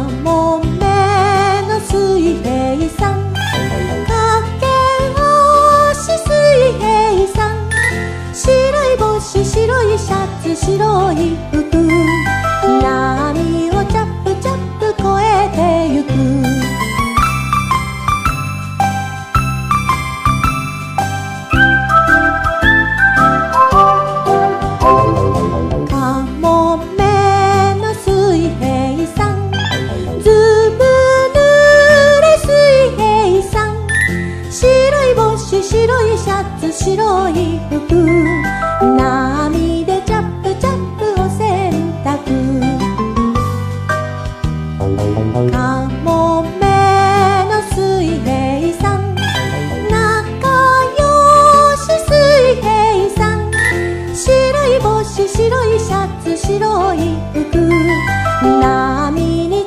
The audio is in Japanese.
カモメの水平さん、かけおし水平さん、白い帽子白いシャツ白い服、波をチャップチャップ越えてゆく。カモメの水平さん、ずぶ濡れ水平さん、白い帽子白いシャツ白い服、波でチャップチャップお洗濯。カモメの水平さん、仲良し水平さん、白い帽子白いシャツ白い服、波に